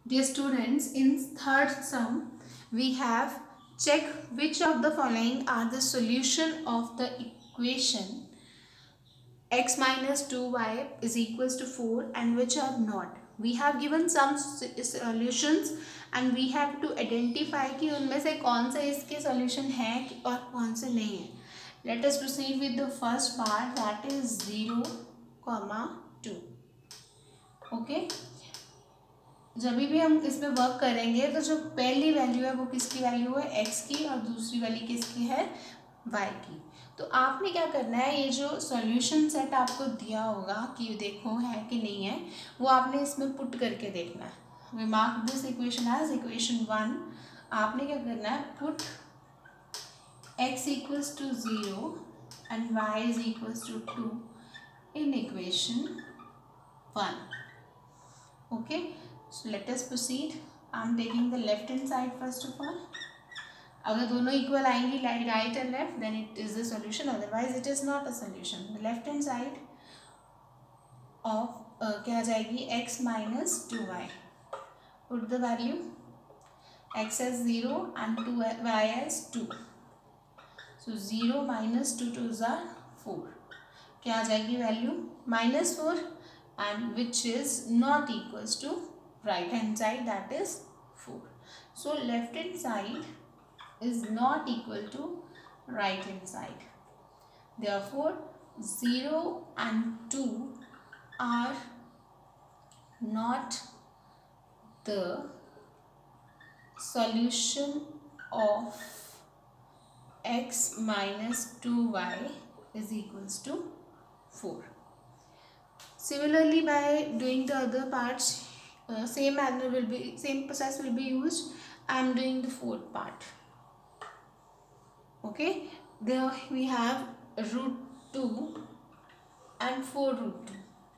Dear students, in third sum, we have check which of the following are the solution of the equation x minus 2y is equals to 4 and which are not. We have given some solutions and we have to identify कि उनमें से कौन सा इसके solution है और कौन से नहीं है. Let us proceed with the first part, that is 0, 2. Okay. जब भी हम इसमें वर्क करेंगे तो जो पहली वैल्यू है वो किसकी वैल्यू है x की और दूसरी वाली किसकी है y की. तो आपने क्या करना है, ये जो सॉल्यूशन सेट आपको दिया होगा कि देखो है कि नहीं है, वो आपने इसमें पुट करके देखना है. We mark this equation as equation 1. आपने क्या करना है, put x equals to 0 and y is equals to 2 in equation 1. Okay. So let us proceed. I am taking the left hand side first of all. अगर दोनों equal आएंगी right and left then it is the solution, otherwise it is not a solution. The left hand side of क्या आ जाएगी x minus 2y. Put the value x as 0 and 2y as 2. So 0 minus 2 2 are 4. क्या आ जाएगी value -4 and which is not equals to right hand side, that is 4. So left hand side is not equal to right hand side. Therefore 0 and 2 are not the solution of x minus 2y is equals to 4. Similarly, by doing the other parts, same process will be used. I am doing the fourth part. Okay, there we have √2 and 4 √2.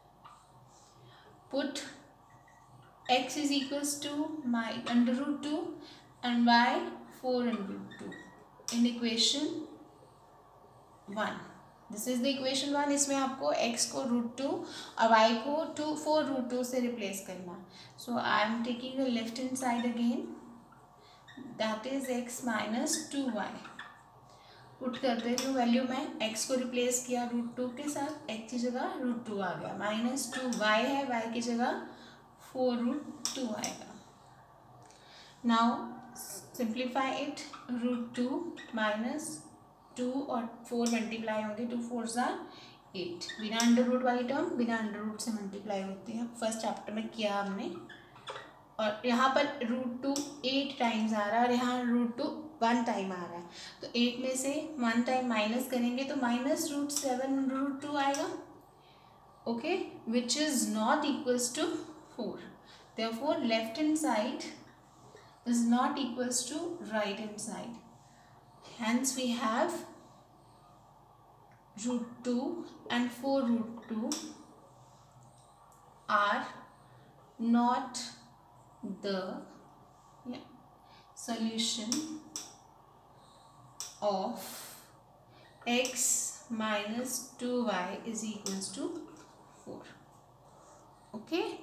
Put x is equals to under √2 and y 4 under √2 in equation 1. This is the equation 1. इसमें आपको x को √2 और y को 4 √2 से replace करना. So I am taking the left hand side again, that is x minus 2y. Put कर देती हूँ वैल्यू में. x को रिप्लेस किया √2 के साथ, x की जगह √2 आ गया. -2y है, y की जगह 4 √2 आएगा. Now simplify it. √2 माइनस 2 और 4 मल्टीप्लाई होंगे. 2 4 आर 8. बिना अंडर रूट वाली टर्म बिना अंडर रूट से मल्टीप्लाई होती है. फर्स्ट चैप्टर में किया हमने. और यहाँ पर √2 8 टाइम्स आ रहा है और यहाँ √2 1 टाइम आ रहा है. तो 8 में से 1 टाइम माइनस करेंगे तो -√7 √2 आएगा. Okay, which is not equals to 4. Therefore left hand side is not equals to right hand side. Hence we have √2 and 4 √2 are not the solution of x minus 2y is equals to 4. Okay.